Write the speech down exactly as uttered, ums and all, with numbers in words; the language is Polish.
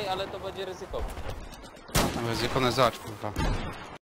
ale to będzie ryzykowne. Tam jest ryzykowne, zobacz kurwa.